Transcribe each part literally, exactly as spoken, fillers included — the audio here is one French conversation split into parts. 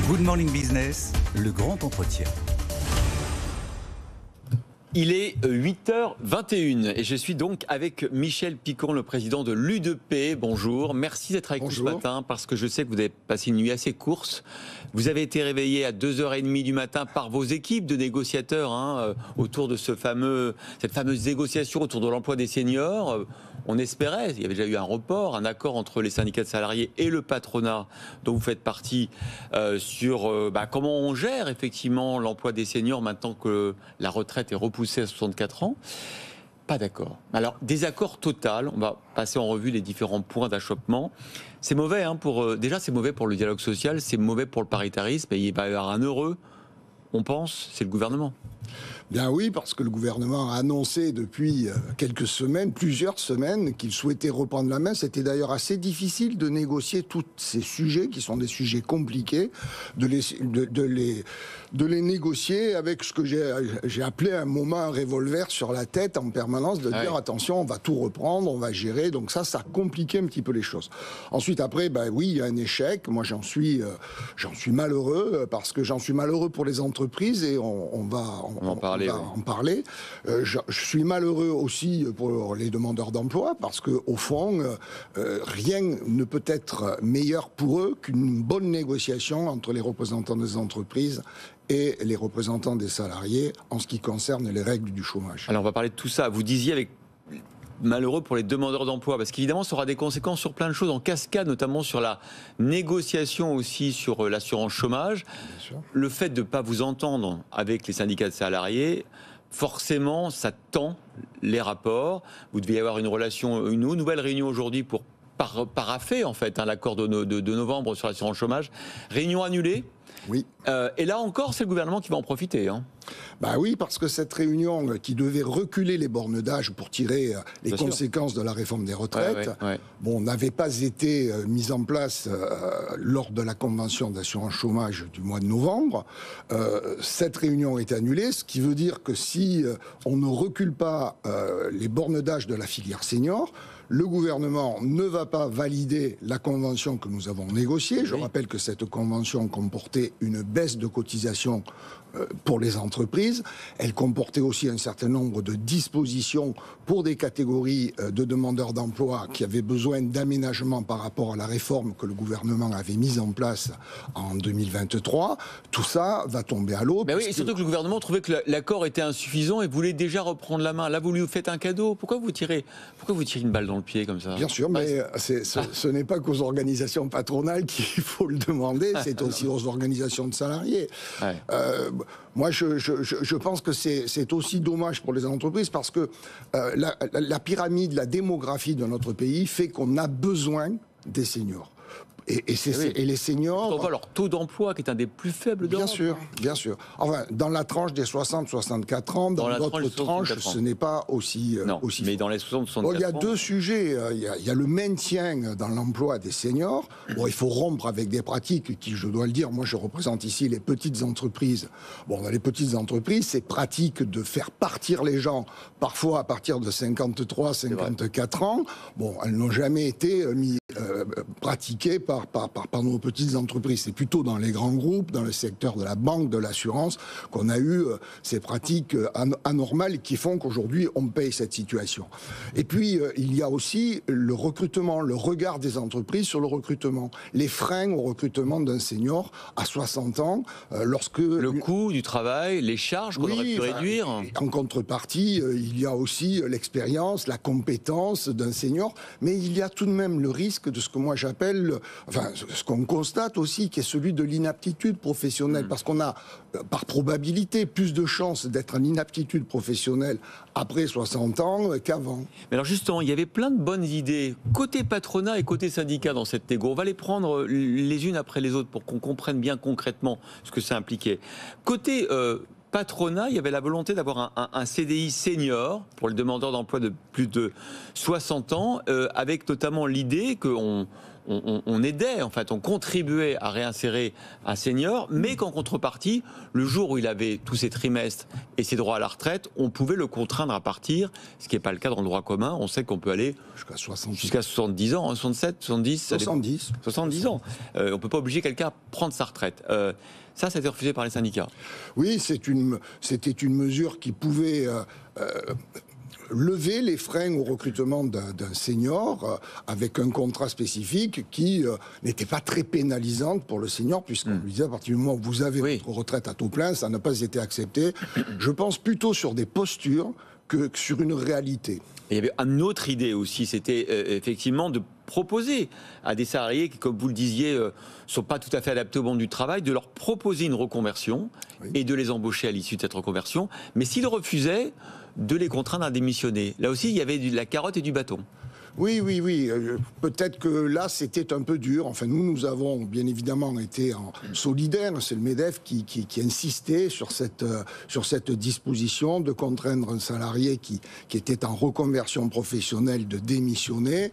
Good Morning Business, le grand entretien. Il est huit heures vingt et une et je suis donc avec Michel Picon, le président de l'U D P. Bonjour, merci d'être avec Bonjour. nous ce matin parce que je sais que vous avez passé une nuit assez courte. Vous avez été réveillé à deux heures trente du matin par vos équipes de négociateurs hein, autour de ce fameux, cette fameuse négociation autour de l'emploi des seniors. On espérait, il y avait déjà eu un report, un accord entre les syndicats de salariés et le patronat dont vous faites partie euh, sur euh, bah, comment on gère effectivement l'emploi des seniors maintenant que la retraite est repoussée à soixante-quatre ans. Pas d'accord. Alors, désaccord total, on va passer en revue les différents points d'achoppement. C'est mauvais, hein, pour, euh, déjà c'est mauvais pour le dialogue social, c'est mauvais pour le paritarisme, et il va y avoir un heureux, on pense, c'est le gouvernement. Bien oui, parce que le gouvernement a annoncé depuis quelques semaines, plusieurs semaines, qu'il souhaitait reprendre la main. C'était d'ailleurs assez difficile de négocier tous ces sujets, qui sont des sujets compliqués, de les, de, de les, de les négocier avec ce que j'ai, j'ai appelé un moment un revolver sur la tête en permanence, de ah dire oui. attention, on va tout reprendre, on va gérer. Donc ça, ça compliquait un petit peu les choses. Ensuite, après, ben oui, il y a un échec. Moi, j'en suis, euh, j'en suis malheureux, parce que j'en suis malheureux pour les entreprises et on, on va... On va en parler. On va en parler. Euh, je, je suis malheureux aussi pour les demandeurs d'emploi parce que au fond, euh, rien ne peut être meilleur pour eux qu'une bonne négociation entre les représentants des entreprises et les représentants des salariés en ce qui concerne les règles du chômage. Alors on va parler de tout ça. Vous disiez avec malheureux pour les demandeurs d'emploi, parce qu'évidemment ça aura des conséquences sur plein de choses, en cascade, notamment sur la négociation aussi sur l'assurance chômage. Le fait de ne pas vous entendre avec les syndicats de salariés, forcément ça tend les rapports. Vous deviez avoir une relation, une nouvelle réunion aujourd'hui pour par, paraffer en fait hein, l'accord de, no, de, de novembre sur l'assurance chômage. Réunion annulée. Oui. Euh, et là encore, c'est le gouvernement qui va en profiter. Hein. Bah oui, parce que cette réunion qui devait reculer les bornes d'âge pour tirer les Bien conséquences sûr. de la réforme des retraites, ouais, ouais, ouais. bon, n'avait pas été mise en place euh, lors de la convention d'assurance chômage du mois de novembre. Euh, cette réunion est annulée, ce qui veut dire que si euh, on ne recule pas euh, les bornes d'âge de la filière senior, le gouvernement ne va pas valider la convention que nous avons négociée. Je oui. rappelle que cette convention comportait une baisse de cotisation pour les entreprises. Elle comportait aussi un certain nombre de dispositions pour des catégories de demandeurs d'emploi qui avaient besoin d'aménagement par rapport à la réforme que le gouvernement avait mise en place en deux mille vingt-trois. Tout ça va tomber à l'eau. Mais oui, et surtout que le gouvernement trouvait que l'accord était insuffisant et voulait déjà reprendre la main. Là, vous lui faites un cadeau. Pourquoi vous tirez, pourquoi vous tirez une balle dans le pied comme ça ? Bien sûr, mais c'est, ce, ce n'est pas qu'aux organisations patronales qu'il faut le demander, c'est aussi aux organisations de salariés. Ouais. Euh, Moi, je, je, je pense que c'est, c'est aussi dommage pour les entreprises parce que euh, la, la pyramide, la démographie de notre pays fait qu'on a besoin des seniors. Et, et, c'est, oui. et les seniors... On voit leur taux d'emploi qui est un des plus faibles d'Europe. Bien sûr, bien sûr. Enfin, dans la tranche des soixante à soixante-quatre ans, dans, dans d'autres tranches, tranche, ce n'est pas aussi... Non, aussi mais dans les soixante à soixante-quatre bon, il y a ans... deux sujets. Il y a, il y a le maintien dans l'emploi des seniors. Bon, il faut rompre avec des pratiques qui, je dois le dire, moi je représente ici les petites entreprises. Bon, dans les petites entreprises, c'est pratique de faire partir les gens, parfois à partir de cinquante-trois, cinquante-quatre ans. Bon, elles n'ont jamais été mis, euh, pratiquées par Par, par, par nos petites entreprises. C'est plutôt dans les grands groupes, dans le secteur de la banque, de l'assurance, qu'on a eu euh, ces pratiques euh, anormales qui font qu'aujourd'hui, on paye cette situation. Et puis, euh, il y a aussi le recrutement, le regard des entreprises sur le recrutement. Les freins au recrutement d'un senior à soixante ans, euh, lorsque... Le coût du travail, les charges qu'on oui, aurait pu réduire. En contrepartie, euh, il y a aussi l'expérience, la compétence d'un senior, mais il y a tout de même le risque de ce que moi j'appelle... Enfin, ce qu'on constate aussi, qui est celui de l'inaptitude professionnelle, mmh. parce qu'on a, par probabilité, plus de chances d'être en inaptitude professionnelle après soixante ans qu'avant. Mais alors justement, il y avait plein de bonnes idées, côté patronat et côté syndicat dans cette négo. On va les prendre les unes après les autres pour qu'on comprenne bien concrètement ce que ça impliquait. Côté... Euh, patronat, il y avait la volonté d'avoir un, un, un C D I senior pour les demandeurs d'emploi de plus de soixante ans, euh, avec notamment l'idée qu'on on, on, on aidait, en fait, on contribuait à réinsérer un senior, mais qu'en contrepartie, le jour où il avait tous ses trimestres et ses droits à la retraite, on pouvait le contraindre à partir, ce qui n'est pas le cas dans le droit commun. On sait qu'on peut aller jusqu'à soixante jusqu'à soixante-dix ans, hein, soixante-sept, soixante-dix, soixante-dix, soixante-dix ans. Euh, on ne peut pas obliger quelqu'un à prendre sa retraite. Euh, ça, ça a été refusé par les syndicats. Oui, c'est une, c'était une mesure qui pouvait euh, euh, lever les freins au recrutement d'un, d'un senior euh, avec un contrat spécifique qui euh, n'était pas très pénalisante pour le senior, puisqu'on mmh. lui disait à partir du moment où vous avez oui. votre retraite à taux plein, ça n'a pas été accepté. Je pense plutôt sur des postures que sur une réalité. Et il y avait une autre idée aussi, c'était euh, effectivement de proposer à des salariés qui, comme vous le disiez, ne euh, sont pas tout à fait adaptés au monde du travail, de leur proposer une reconversion oui. et de les embaucher à l'issue de cette reconversion. Mais s'ils refusaient, de les contraindre à démissionner. Là aussi, il y avait de la carotte et du bâton. Oui, oui, oui. Euh, peut-être que là, c'était un peu dur. Enfin, nous, nous avons bien évidemment été en solidaires. C'est le MEDEF qui, qui, qui insistait sur cette, euh, sur cette disposition de contraindre un salarié qui, qui était en reconversion professionnelle de démissionner.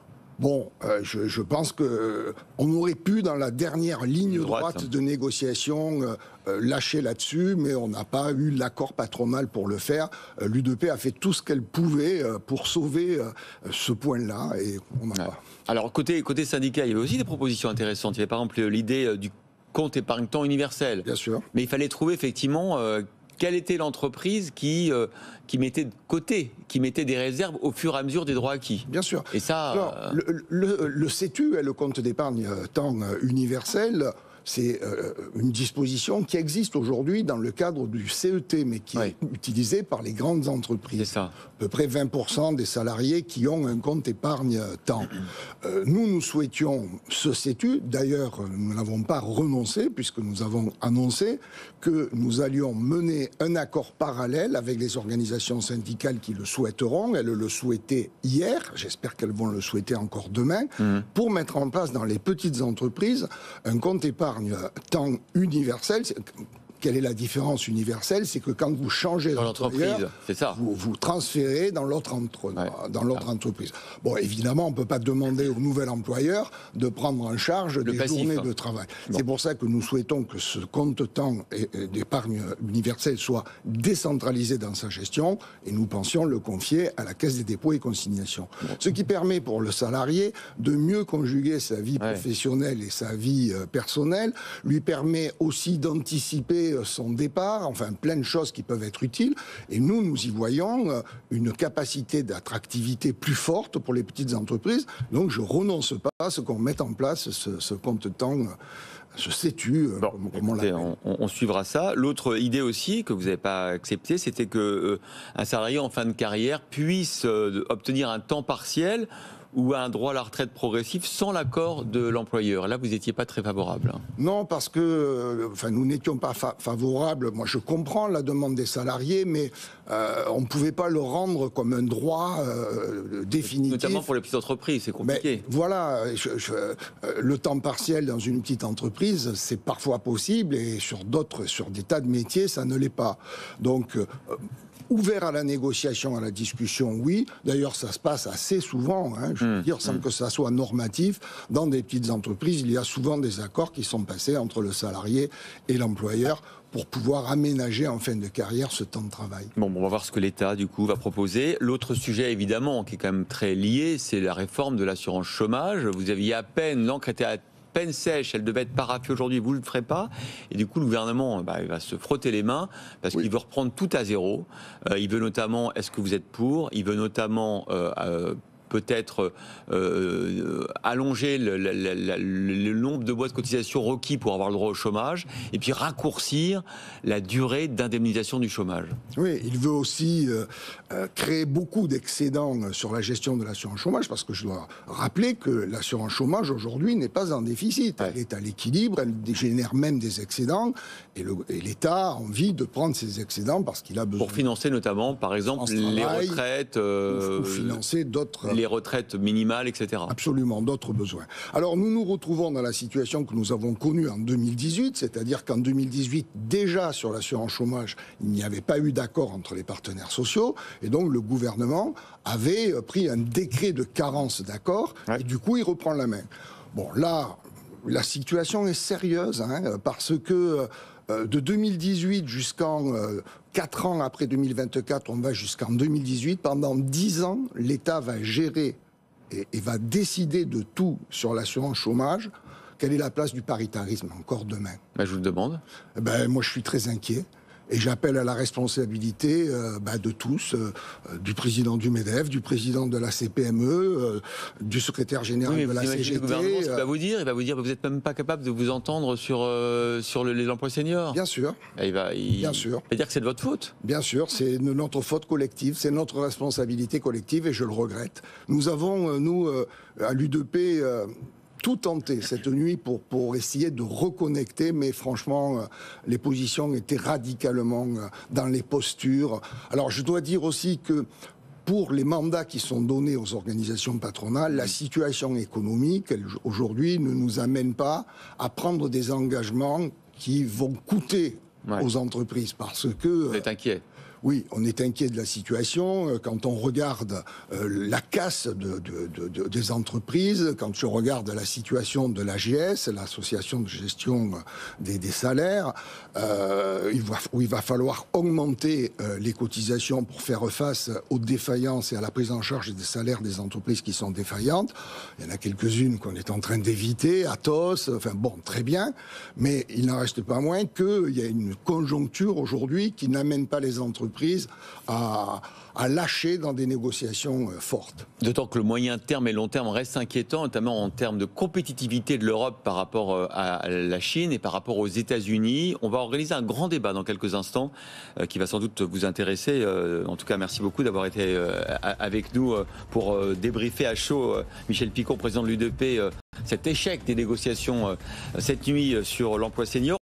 Bon, euh, je, je pense qu'on euh, aurait pu, dans la dernière ligne droite, droite de négociation, euh, euh, lâcher là-dessus, mais on n'a pas eu l'accord patronal pour le faire. Euh, L'U D P a fait tout ce qu'elle pouvait euh, pour sauver euh, ce point-là, et on n'a ouais. pas. Alors, côté, côté syndicat, il y avait aussi des propositions intéressantes. Il y avait par exemple l'idée euh, du compte épargne-temps universel. Bien sûr. Mais il fallait trouver effectivement... Euh, quelle était l'entreprise qui, euh, qui mettait de côté, qui mettait des réserves au fur et à mesure des droits acquis. Bien sûr. Et ça, Alors, euh... le, le, le C E T U, le compte d'épargne temps universel, c'est euh, une disposition qui existe aujourd'hui dans le cadre du C E T, mais qui oui. est utilisée par les grandes entreprises. C'est ça. À peu près vingt pour cent des salariés qui ont un compte épargne temps. Euh, nous, nous souhaitions ce C E T U. D'ailleurs, nous n'avons pas renoncé, puisque nous avons annoncé que nous allions mener un accord parallèle avec les organisations syndicales qui le souhaiteront. Elles le souhaitaient hier, j'espère qu'elles vont le souhaiter encore demain, mmh. pour mettre en place dans les petites entreprises un compte épargne temps universel. Quelle est la différence universelle? C'est que quand vous changez d'employeur, c'est ça. Vous, vous transférez dans l'autre entre, ouais. dans l'autre ah. entreprise. Bon, évidemment, on ne peut pas demander au nouvel employeur de prendre en charge Le des passif. journées de travail. Bon. C'est pour ça que nous souhaitons que ce compte temps d'épargne universelle soit décentralisé dans sa gestion, et nous pensions le confier à la Caisse des dépôts et consignations. Bon. Ce qui permet pour le salarié de mieux conjuguer sa vie ouais. professionnelle et sa vie euh, personnelle, lui permet aussi d'anticiper son départ, enfin plein de choses qui peuvent être utiles, et nous, nous y voyons une capacité d'attractivité plus forte pour les petites entreprises. Donc je renonce pas à ce qu'on mette en place ce, ce compte-temps, ce C E T U, bon, comme, comme on écoutez, on, on suivra ça. L'autre idée aussi que vous n'avez pas acceptée, c'était que euh, un salarié en fin de carrière puisse euh, obtenir un temps partiel ou un droit à la retraite progressif sans l'accord de l'employeur. Là, vous n'étiez pas très favorable. Non, parce que euh, enfin, nous n'étions pas fa- favorables. Moi, je comprends la demande des salariés, mais euh, on ne pouvait pas le rendre comme un droit euh, définitif. Notamment pour les petites entreprises, c'est compliqué. Mais, voilà, je, je, euh, le temps partiel dans une petite entreprise, c'est parfois possible, et sur d'autres, sur des tas de métiers, ça ne l'est pas. Donc, euh, ouvert à la négociation, à la discussion, oui. D'ailleurs, ça se passe assez souvent, hein, je veux mmh, dire, sans mmh. que ça soit normatif. Dans des petites entreprises, il y a souvent des accords qui sont passés entre le salarié et l'employeur pour pouvoir aménager en fin de carrière ce temps de travail. Bon, on va voir ce que l'État, du coup, va proposer. L'autre sujet, évidemment, qui est quand même très lié, c'est la réforme de l'assurance chômage. Vous aviez à peine, l'encre était à peine sèche, elle devait être parapluie aujourd'hui, vous ne le ferez pas. Et du coup, le gouvernement bah, il va se frotter les mains parce oui. qu'il veut reprendre tout à zéro. Euh, il veut notamment, est-ce que vous êtes pour? Il veut notamment euh, euh, peut-être euh, allonger le, le, le, le nombre de mois de cotisation requis pour avoir le droit au chômage, et puis raccourcir la durée d'indemnisation du chômage. Oui, il veut aussi euh, euh, créer beaucoup d'excédents sur la gestion de l'assurance chômage, parce que je dois rappeler que l'assurance chômage aujourd'hui n'est pas en déficit. Ouais. Elle est à l'équilibre, elle génère même des excédents, et, le, et l'État a envie de prendre ces excédents parce qu'il a besoin. Pour financer notamment, par exemple, les travail, retraites... Euh, ou financer d'autres... les retraites minimales, et cetera. Absolument, d'autres besoins. Alors nous nous retrouvons dans la situation que nous avons connue en deux mille dix-huit, c'est-à-dire qu'en deux mille dix-huit, déjà sur l'assurance chômage, il n'y avait pas eu d'accord entre les partenaires sociaux, et donc le gouvernement avait pris un décret de carence d'accord, ouais. et du coup il reprend la main. Bon, là, la situation est sérieuse, hein, parce que euh, de deux mille dix-huit jusqu'en euh, quatre ans après deux mille vingt-quatre, on va jusqu'en deux mille dix-huit. Pendant dix ans, l'État va gérer et, et va décider de tout sur l'assurance chômage. Quelle est la place du paritarisme encore demain? Ben, je vous le demande. Ben, moi, je suis très inquiet. Et j'appelle à la responsabilité euh, bah, de tous, euh, du président du MEDEF, du président de la C P M E, euh, du secrétaire général oui, de la C G T. Le gouvernement, ce qu'il euh... va vous dire, il va vous dire que vous n'êtes même pas capable de vous entendre sur, euh, sur le, l'emploi senior. Bien sûr. Et il va, il, Bien sûr. Il va dire que c'est de votre faute. Bien sûr, c'est notre faute collective, c'est notre responsabilité collective et je le regrette. Nous avons, nous, euh, à l'U D P... Euh, tout tenté cette nuit pour, pour essayer de reconnecter, mais franchement, euh, les positions étaient radicalement euh, dans les postures. Alors, je dois dire aussi que pour les mandats qui sont donnés aux organisations patronales, la situation économique, elle, aujourd'hui, ne nous amène pas à prendre des engagements qui vont coûter ouais. aux entreprises, parce que... Vous êtes inquiet? Oui, on est inquiet de la situation. Quand on regarde euh, la casse de, de, de, de, des entreprises, quand je regarde la situation de l'A G S, l'association de gestion des, des salaires, euh, il va, où il va falloir augmenter euh, les cotisations pour faire face aux défaillances et à la prise en charge des salaires des entreprises qui sont défaillantes. Il y en a quelques-unes qu'on est en train d'éviter, Atos, enfin bon, très bien, mais il n'en reste pas moins qu'il y a une conjoncture aujourd'hui qui n'amène pas les entreprises À, à lâcher dans des négociations fortes. D'autant que le moyen terme et long terme restent inquiétants, notamment en termes de compétitivité de l'Europe par rapport à la Chine et par rapport aux États-Unis. On va organiser un grand débat dans quelques instants euh, qui va sans doute vous intéresser. Euh, en tout cas, merci beaucoup d'avoir été euh, avec nous pour euh, débriefer à chaud, euh, Michel Picot, président de l'U D P, euh, cet échec des négociations euh, cette nuit sur l'emploi senior.